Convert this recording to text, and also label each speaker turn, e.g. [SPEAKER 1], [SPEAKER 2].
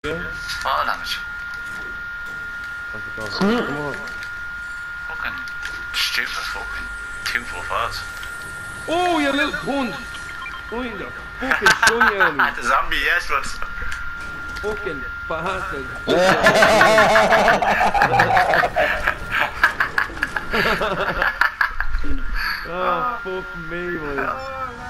[SPEAKER 1] Yeah?
[SPEAKER 2] Fire damage.
[SPEAKER 1] Come on.
[SPEAKER 2] Fucking stupid fucking 245s.
[SPEAKER 1] Oh, you little cunt! Find the fucking shite out of me.
[SPEAKER 2] The zombie, yes, but
[SPEAKER 1] Fucking bastard. Oh, fuck me, man.